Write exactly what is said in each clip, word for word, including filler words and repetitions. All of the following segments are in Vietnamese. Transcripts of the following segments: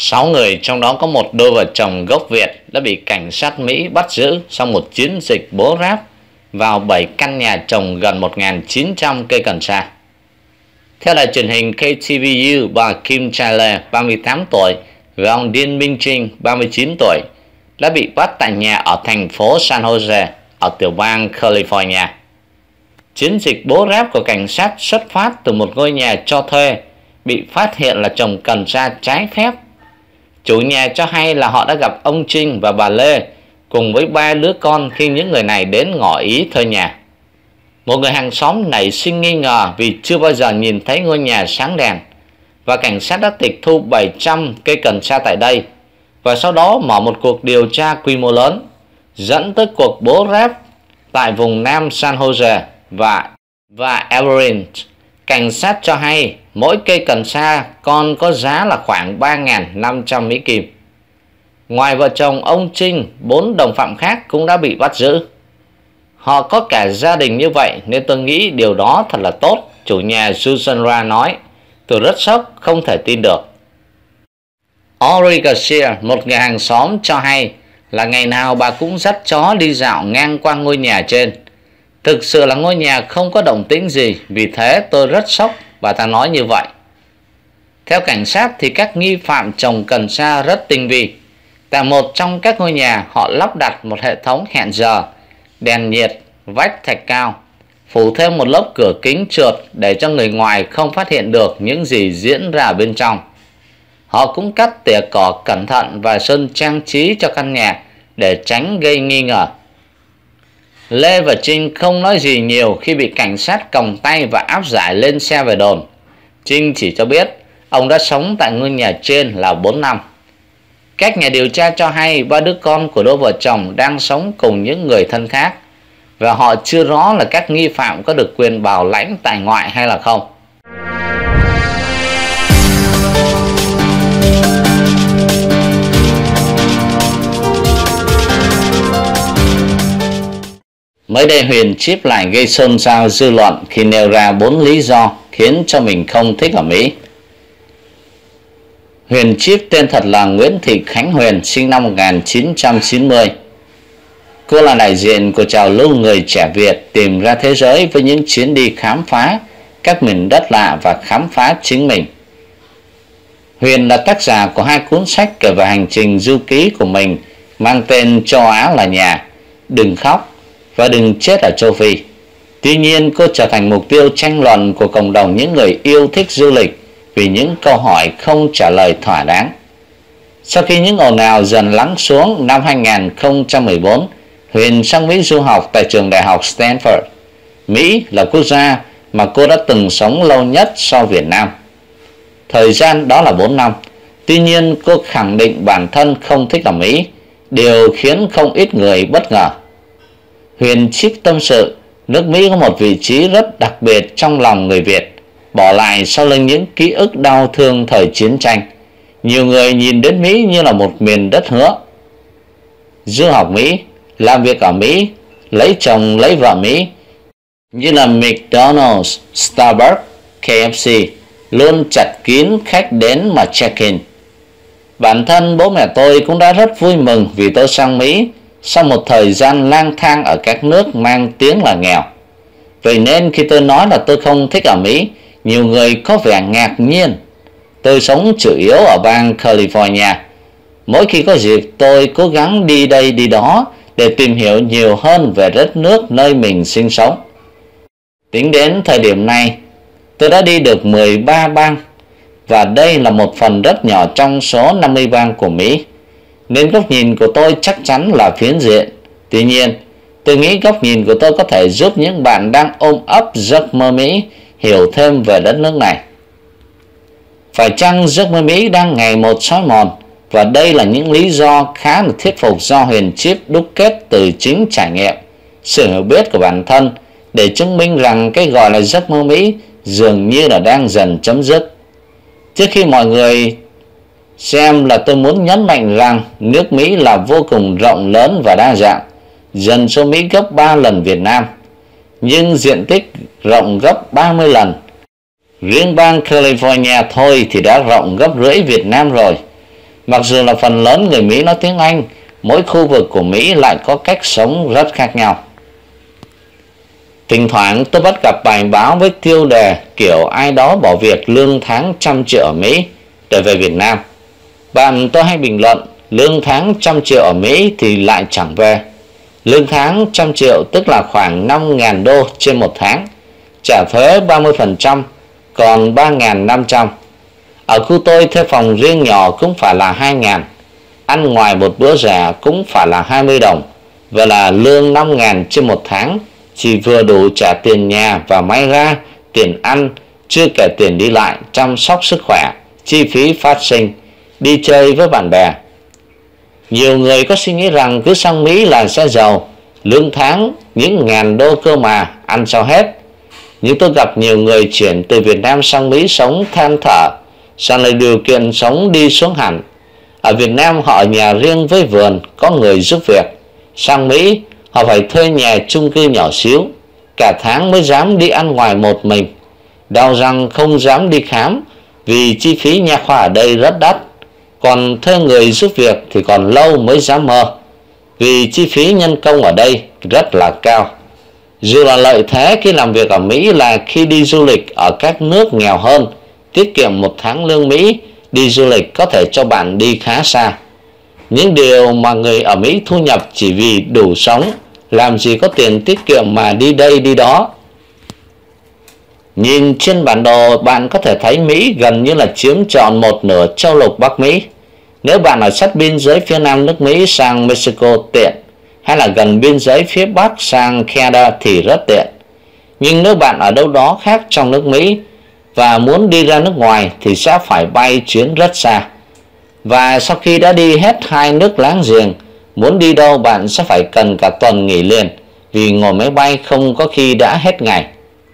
Sáu người, trong đó có một đôi vợ chồng gốc Việt, đã bị cảnh sát Mỹ bắt giữ sau một chiến dịch bố ráp vào bảy căn nhà trồng gần một nghìn chín trăm cây cần sa. Theo đài truyền hình K T V U, bà Kim Chaile, ba mươi tám tuổi, và ông Dien Minh Trinh, ba mươi chín tuổi, đã bị bắt tại nhà ở thành phố San Jose, ở tiểu bang California. Chiến dịch bố ráp của cảnh sát xuất phát từ một ngôi nhà cho thuê bị phát hiện là trồng cần sa trái phép. Chủ nhà cho hay là họ đã gặp ông Trinh và bà Lê cùng với ba đứa con khi những người này đến ngỏ ý thuê nhà. Một người hàng xóm nảy sinh nghi ngờ vì chưa bao giờ nhìn thấy ngôi nhà sáng đèn, và cảnh sát đã tịch thu bảy trăm cây cần sa tại đây, và sau đó mở một cuộc điều tra quy mô lớn, dẫn tới cuộc bố ráp tại vùng Nam San Jose và, và Everett. Cảnh sát cho hay mỗi cây cần sa con có giá là khoảng ba nghìn năm trăm Mỹ Kim. Ngoài vợ chồng ông Trinh, bốn đồng phạm khác cũng đã bị bắt giữ. Họ có cả gia đình như vậy nên tôi nghĩ điều đó thật là tốt, chủ nhà Susan Ra nói. Tôi rất sốc, không thể tin được. Ori Garcia, một người hàng xóm, cho hay là ngày nào bà cũng dắt chó đi dạo ngang qua ngôi nhà trên. Thực sự là ngôi nhà không có động tĩnh gì, vì thế tôi rất sốc, bà ta nói như vậy. Theo cảnh sát thì các nghi phạm trồng cần sa rất tinh vi. Tại một trong các ngôi nhà, họ lắp đặt một hệ thống hẹn giờ, đèn nhiệt, vách thạch cao, phủ thêm một lớp cửa kính trượt để cho người ngoài không phát hiện được những gì diễn ra bên trong. Họ cũng cắt tỉa cỏ cẩn thận và sơn trang trí cho căn nhà để tránh gây nghi ngờ. Lê và Trinh không nói gì nhiều khi bị cảnh sát còng tay và áp giải lên xe về đồn. Trinh chỉ cho biết ông đã sống tại ngôi nhà trên là bốn năm. Các nhà điều tra cho hay ba đứa con của đôi vợ chồng đang sống cùng những người thân khác, và họ chưa rõ là các nghi phạm có được quyền bảo lãnh tại ngoại hay là không. Mới đây Huyền Chip lại gây xôn xao dư luận khi nêu ra bốn lý do khiến cho mình không thích ở Mỹ. Huyền Chip tên thật là Nguyễn Thị Khánh Huyền, sinh năm một nghìn chín trăm chín mươi. Cô là đại diện của trào lưu người trẻ Việt tìm ra thế giới với những chuyến đi khám phá các miền đất lạ và khám phá chính mình. Huyền là tác giả của hai cuốn sách kể về hành trình du ký của mình mang tên Châu Á là nhà, Đừng khóc và Đừng chết ở châu Phi. Tuy nhiên, cô trở thành mục tiêu tranh luận của cộng đồng những người yêu thích du lịch vì những câu hỏi không trả lời thỏa đáng. Sau khi những ồn ào dần lắng xuống, năm hai nghìn không trăm mười bốn, Huyền sang Mỹ du học tại trường đại học Stanford. Mỹ là quốc gia mà cô đã từng sống lâu nhất sau Việt Nam. Thời gian đó là bốn năm. Tuy nhiên, cô khẳng định bản thân không thích ở Mỹ, điều khiến không ít người bất ngờ. Huyền Chip tâm sự, nước Mỹ có một vị trí rất đặc biệt trong lòng người Việt, bỏ lại sau lưng những ký ức đau thương thời chiến tranh. Nhiều người nhìn đến Mỹ như là một miền đất hứa. Du học Mỹ, làm việc ở Mỹ, lấy chồng lấy vợ Mỹ, như là McDonald's, Starbucks, K F C, luôn chặt kín khách đến mà check-in. Bản thân bố mẹ tôi cũng đã rất vui mừng vì tôi sang Mỹ sau một thời gian lang thang ở các nước mang tiếng là nghèo. Vậy nên khi tôi nói là tôi không thích ở Mỹ, nhiều người có vẻ ngạc nhiên. Tôi sống chủ yếu ở bang California. Mỗi khi có dịp tôi cố gắng đi đây đi đó để tìm hiểu nhiều hơn về đất nước nơi mình sinh sống. Tính đến thời điểm này, tôi đã đi được mười ba bang, và đây là một phần rất nhỏ trong số năm mươi bang của Mỹ, nên góc nhìn của tôi chắc chắn là phiến diện. Tuy nhiên, tôi nghĩ góc nhìn của tôi có thể giúp những bạn đang ôm ấp giấc mơ Mỹ hiểu thêm về đất nước này. Phải chăng giấc mơ Mỹ đang ngày một xói mòn? Và đây là những lý do khá là thuyết phục do Huyền Chip đúc kết từ chính trải nghiệm, sự hiểu biết của bản thân để chứng minh rằng cái gọi là giấc mơ Mỹ dường như là đang dần chấm dứt. Trước khi mọi người xem là tôi muốn nhấn mạnh rằng nước Mỹ là vô cùng rộng lớn và đa dạng, dân số Mỹ gấp ba lần Việt Nam, nhưng diện tích rộng gấp ba mươi lần. Riêng bang California thôi thì đã rộng gấp rưỡi Việt Nam rồi. Mặc dù là phần lớn người Mỹ nói tiếng Anh, mỗi khu vực của Mỹ lại có cách sống rất khác nhau. Thỉnh thoảng tôi bắt gặp bài báo với tiêu đề kiểu ai đó bỏ việc lương tháng trăm triệu ở Mỹ để về Việt Nam. Bạn tôi hay bình luận lương tháng trăm triệu ở Mỹ thì lại chẳng về. Lương tháng trăm triệu tức là khoảng năm nghìn đô trên một tháng, trả thuế ba mươi phần trăm, còn ba nghìn năm trăm. Ở khu tôi thuê phòng riêng nhỏ cũng phải là hai nghìn, ăn ngoài một bữa rẻ cũng phải là hai mươi đồng. Vậy là lương năm nghìn trên một tháng chỉ vừa đủ trả tiền nhà và may ra tiền ăn, chưa kể tiền đi lại, chăm sóc sức khỏe, chi phí phát sinh, đi chơi với bạn bè. Nhiều người có suy nghĩ rằng cứ sang Mỹ là sẽ giàu, lương tháng những ngàn đô cơ mà, ăn sao hết. Nhưng tôi gặp nhiều người chuyển từ Việt Nam sang Mỹ sống than thở, sao lại điều kiện sống đi xuống hẳn. Ở Việt Nam họ ở nhà riêng với vườn, có người giúp việc. Sang Mỹ họ phải thuê nhà chung cư nhỏ xíu, cả tháng mới dám đi ăn ngoài một mình. Đau răng không dám đi khám vì chi phí nha khoa ở đây rất đắt. Còn thuê người giúp việc thì còn lâu mới dám mơ, vì chi phí nhân công ở đây rất là cao. Dù là lợi thế khi làm việc ở Mỹ là khi đi du lịch ở các nước nghèo hơn, tiết kiệm một tháng lương Mỹ, đi du lịch có thể cho bạn đi khá xa. Những điều mà người ở Mỹ thu nhập chỉ vì đủ sống, làm gì có tiền tiết kiệm mà đi đây đi đó. Nhìn trên bản đồ bạn có thể thấy Mỹ gần như là chiếm trọn một nửa châu lục Bắc Mỹ. Nếu bạn ở sát biên giới phía nam nước Mỹ sang Mexico tiện, hay là gần biên giới phía bắc sang Canada thì rất tiện. Nhưng nếu bạn ở đâu đó khác trong nước Mỹ và muốn đi ra nước ngoài thì sẽ phải bay chuyến rất xa. Và sau khi đã đi hết hai nước láng giềng, muốn đi đâu bạn sẽ phải cần cả tuần nghỉ liền, vì ngồi máy bay không có khi đã hết ngày.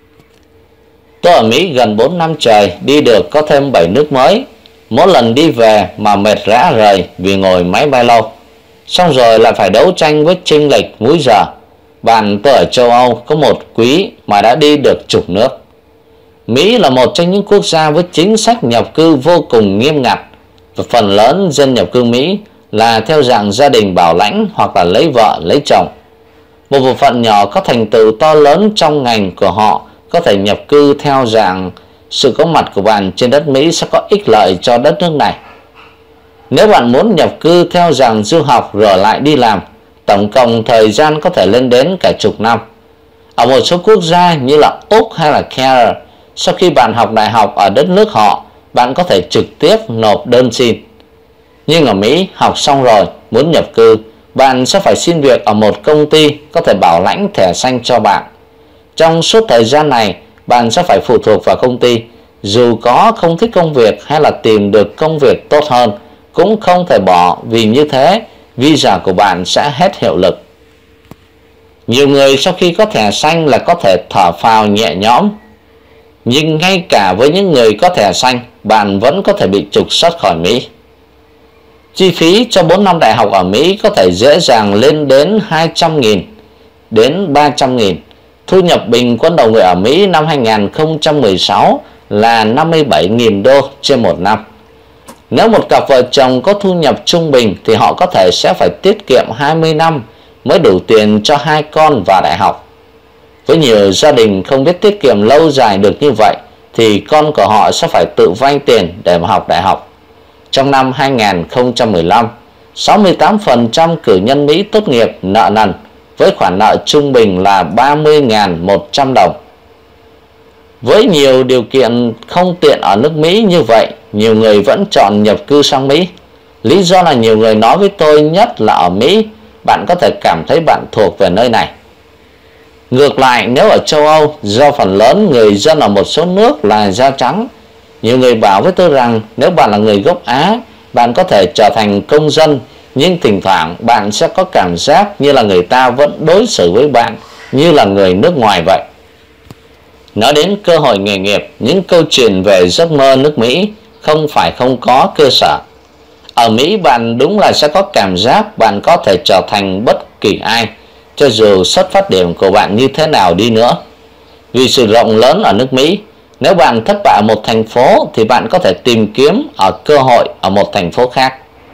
Tôi ở Mỹ gần bốn năm trời, đi được có thêm bảy nước mới. Mỗi lần đi về mà mệt rã rời vì ngồi máy bay lâu, xong rồi lại phải đấu tranh với chênh lệch múi giờ. Bạn tôi ở châu Âu có một quý mà đã đi được chục nước. Mỹ là một trong những quốc gia với chính sách nhập cư vô cùng nghiêm ngặt, và phần lớn dân nhập cư Mỹ là theo dạng gia đình bảo lãnh hoặc là lấy vợ lấy chồng. Một bộ phận nhỏ có thành tựu to lớn trong ngành của họ có thể nhập cư theo dạng sự có mặt của bạn trên đất Mỹ sẽ có ích lợi cho đất nước này. Nếu bạn muốn nhập cư theo dạng du học rồi lại đi làm, tổng cộng thời gian có thể lên đến cả chục năm. Ở một số quốc gia như là Úc hay là Canada, sau khi bạn học đại học ở đất nước họ, bạn có thể trực tiếp nộp đơn xin. Nhưng ở Mỹ, học xong rồi, muốn nhập cư, bạn sẽ phải xin việc ở một công ty có thể bảo lãnh thẻ xanh cho bạn. Trong suốt thời gian này, bạn sẽ phải phụ thuộc vào công ty. Dù có không thích công việc hay là tìm được công việc tốt hơn, cũng không thể bỏ, vì như thế visa của bạn sẽ hết hiệu lực. Nhiều người sau khi có thẻ xanh là có thể thở phào nhẹ nhõm. Nhưng ngay cả với những người có thẻ xanh, bạn vẫn có thể bị trục xuất khỏi Mỹ. Chi phí cho bốn năm đại học ở Mỹ có thể dễ dàng lên đến hai trăm nghìn đến ba trăm nghìn. Thu nhập bình quân đầu người ở Mỹ năm hai nghìn không trăm mười sáu là năm mươi bảy nghìn đô trên một năm. Nếu một cặp vợ chồng có thu nhập trung bình thì họ có thể sẽ phải tiết kiệm hai mươi năm mới đủ tiền cho hai con vào đại học. Với nhiều gia đình không biết tiết kiệm lâu dài được như vậy thì con của họ sẽ phải tự vay tiền để mà học đại học. Trong năm hai nghìn không trăm mười lăm, sáu mươi tám phần trăm cử nhân Mỹ tốt nghiệp nợ nần với khoản nợ trung bình là ba mươi nghìn một trăm đồng. Với nhiều điều kiện không tiện ở nước Mỹ như vậy, nhiều người vẫn chọn nhập cư sang Mỹ. Lý do là nhiều người nói với tôi, nhất là ở Mỹ, bạn có thể cảm thấy bạn thuộc về nơi này. Ngược lại, nếu ở châu Âu, do phần lớn người dân ở một số nước là da trắng, nhiều người bảo với tôi rằng nếu bạn là người gốc Á, bạn có thể trở thành công dân, nhưng thỉnh thoảng bạn sẽ có cảm giác như là người ta vẫn đối xử với bạn như là người nước ngoài vậy. Nói đến cơ hội nghề nghiệp, những câu chuyện về giấc mơ nước Mỹ không phải không có cơ sở. Ở Mỹ bạn đúng là sẽ có cảm giác bạn có thể trở thành bất kỳ ai, cho dù xuất phát điểm của bạn như thế nào đi nữa. Vì sự rộng lớn ở nước Mỹ, nếu bạn thất bại ở một thành phố thì bạn có thể tìm kiếm ở cơ hội ở một thành phố khác.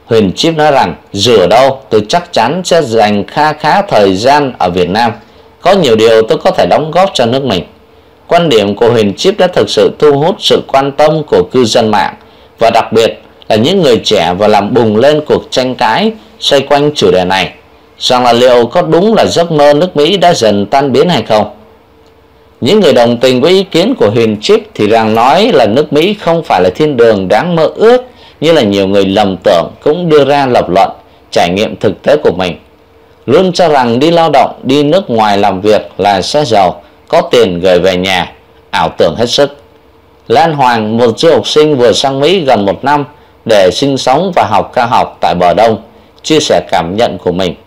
Huyền Chíp nói rằng dù ở đâu tôi chắc chắn sẽ dành kha khá thời gian ở Việt Nam. Có nhiều điều tôi có thể đóng góp cho nước mình. Quan điểm của Huyền Chíp đã thực sự thu hút sự quan tâm của cư dân mạng, và đặc biệt là những người trẻ, và làm bùng lên cuộc tranh cãi xoay quanh chủ đề này, rằng là liệu có đúng là giấc mơ nước Mỹ đã dần tan biến hay không. Những người đồng tình với ý kiến của Huyền Chíp thì rằng nói là nước Mỹ không phải là thiên đường đáng mơ ước như là nhiều người lầm tưởng, cũng đưa ra lập luận trải nghiệm thực tế của mình, luôn cho rằng đi lao động, đi nước ngoài làm việc là sẽ giàu, có tiền gửi về nhà, ảo tưởng hết sức. Lan Hoàng, một du học sinh vừa sang Mỹ gần một năm để sinh sống và học cao học tại bờ Đông, chia sẻ cảm nhận của mình.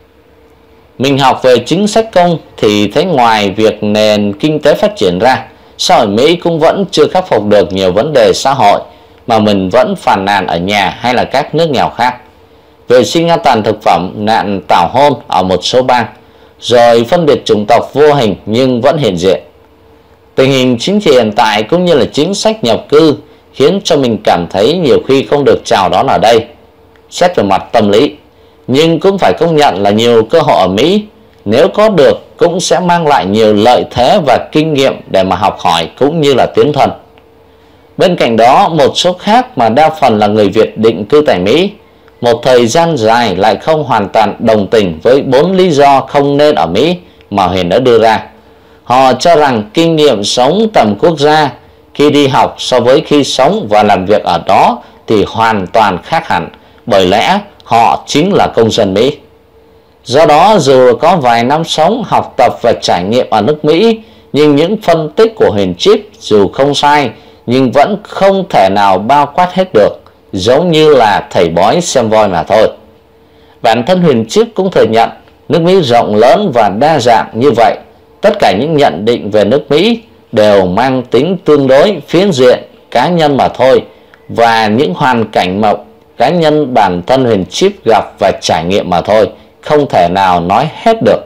Mình học về chính sách công thì thấy ngoài việc nền kinh tế phát triển ra, xã hội Mỹ cũng vẫn chưa khắc phục được nhiều vấn đề xã hội mà mình vẫn phàn nàn ở nhà hay là các nước nghèo khác. Vệ sinh an toàn thực phẩm, nạn tảo hôn ở một số bang, rồi phân biệt chủng tộc vô hình nhưng vẫn hiện diện. Tình hình chính trị hiện tại cũng như là chính sách nhập cư khiến cho mình cảm thấy nhiều khi không được chào đón ở đây, xét về mặt tâm lý. Nhưng cũng phải công nhận là nhiều cơ hội ở Mỹ, nếu có được cũng sẽ mang lại nhiều lợi thế và kinh nghiệm để mà học hỏi cũng như là tiến thân. Bên cạnh đó, một số khác mà đa phần là người Việt định cư tại Mỹ, một thời gian dài lại không hoàn toàn đồng tình với bốn lý do không nên ở Mỹ mà Huyền đã đưa ra. Họ cho rằng kinh nghiệm sống tầm quốc gia khi đi học so với khi sống và làm việc ở đó thì hoàn toàn khác hẳn, bởi lẽ họ chính là công dân Mỹ. Do đó, dù có vài năm sống, học tập và trải nghiệm ở nước Mỹ, nhưng những phân tích của Huyền Chíp dù không sai nhưng vẫn không thể nào bao quát hết được, giống như là thầy bói xem voi mà thôi. Bản thân Huyền Chíp cũng thừa nhận nước Mỹ rộng lớn và đa dạng như vậy. Tất cả những nhận định về nước Mỹ đều mang tính tương đối, phiến diện, cá nhân mà thôi, và những hoàn cảnh mà cá nhân bản thân Huyền Chíp gặp và trải nghiệm mà thôi, không thể nào nói hết được.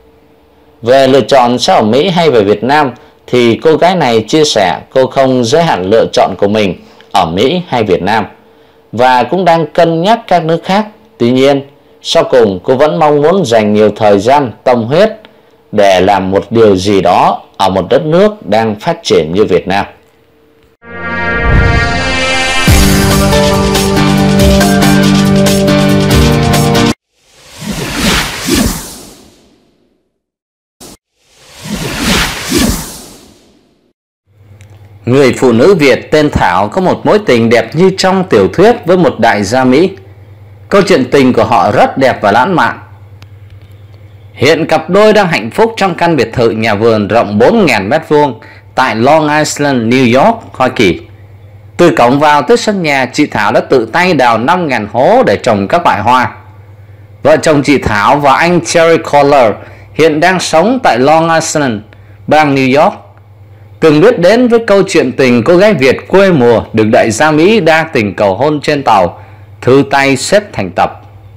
Về lựa chọn sẽ ở Mỹ hay về Việt Nam thì cô gái này chia sẻ cô không giới hạn lựa chọn của mình ở Mỹ hay Việt Nam, và cũng đang cân nhắc các nước khác. Tuy nhiên, sau cùng cô vẫn mong muốn dành nhiều thời gian, tâm huyết để làm một điều gì đó ở một đất nước đang phát triển như Việt Nam. Người phụ nữ Việt tên Thảo có một mối tình đẹp như trong tiểu thuyết với một đại gia Mỹ. Câu chuyện tình của họ rất đẹp và lãng mạn. Hiện cặp đôi đang hạnh phúc trong căn biệt thự nhà vườn rộng bốn nghìn mét vuông tại Long Island, New York, Hoa Kỳ. Từ cổng vào tới sân nhà, chị Thảo đã tự tay đào năm nghìn hố để trồng các loại hoa. Vợ chồng chị Thảo và anh Terry Kohler hiện đang sống tại Long Island, bang New York. Từng biết đến với câu chuyện tình cô gái Việt quê mùa được đại gia Mỹ đa tình cầu hôn trên tàu, thư tay xếp thành tập.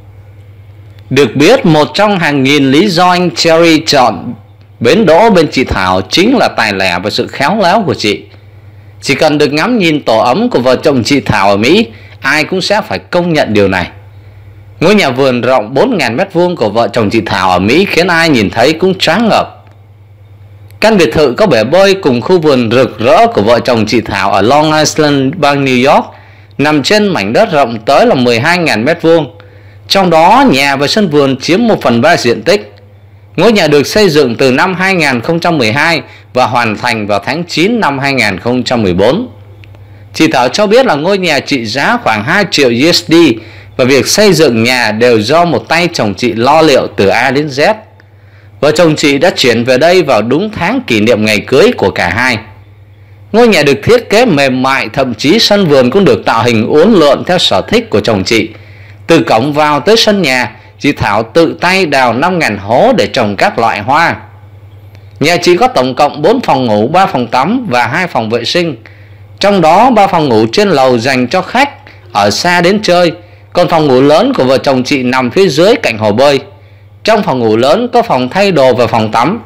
Được biết, một trong hàng nghìn lý do anh Terry chọn bến đỗ bên chị Thảo chính là tài lẻ và sự khéo léo của chị. Chỉ cần được ngắm nhìn tổ ấm của vợ chồng chị Thảo ở Mỹ, ai cũng sẽ phải công nhận điều này. Ngôi nhà vườn rộng bốn nghìn mét vuông của vợ chồng chị Thảo ở Mỹ khiến ai nhìn thấy cũng choáng ngợp. Căn biệt thự có bể bơi cùng khu vườn rực rỡ của vợ chồng chị Thảo ở Long Island, bang New York, nằm trên mảnh đất rộng tới là mười hai nghìn mét vuông. Trong đó, nhà và sân vườn chiếm một phần ba diện tích. Ngôi nhà được xây dựng từ năm hai nghìn không trăm mười hai và hoàn thành vào tháng chín năm hai nghìn không trăm mười bốn. Chị Thảo cho biết là ngôi nhà trị giá khoảng hai triệu đô la và việc xây dựng nhà đều do một tay chồng chị lo liệu từ A đến Z. Vợ chồng chị đã chuyển về đây vào đúng tháng kỷ niệm ngày cưới của cả hai. Ngôi nhà được thiết kế mềm mại, thậm chí sân vườn cũng được tạo hình uốn lượn theo sở thích của chồng chị. Từ cổng vào tới sân nhà, chị Thảo tự tay đào năm nghìn hố để trồng các loại hoa. Nhà chị có tổng cộng bốn phòng ngủ, ba phòng tắm và hai phòng vệ sinh. Trong đó ba phòng ngủ trên lầu dành cho khách ở xa đến chơi, còn phòng ngủ lớn của vợ chồng chị nằm phía dưới cạnh hồ bơi. Trong phòng ngủ lớn có phòng thay đồ và phòng tắm.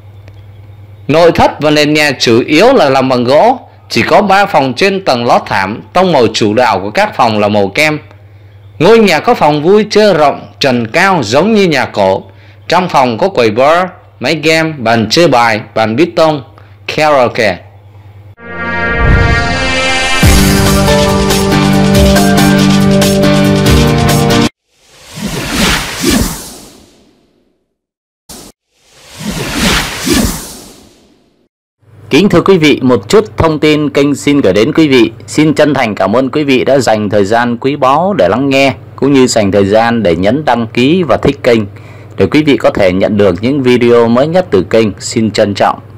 Nội thất và nền nhà chủ yếu là làm bằng gỗ, chỉ có ba phòng trên tầng lót thảm, tông màu chủ đạo của các phòng là màu kem. Ngôi nhà có phòng vui chơi rộng, trần cao giống như nhà cổ. Trong phòng có quầy bar, máy game, bàn chơi bài, bàn bít tông, karaoke. Kính thưa quý vị, một chút thông tin kênh xin gửi đến quý vị. Xin chân thành cảm ơn quý vị đã dành thời gian quý báu để lắng nghe, cũng như dành thời gian để nhấn đăng ký và thích kênh, để quý vị có thể nhận được những video mới nhất từ kênh. Xin trân trọng.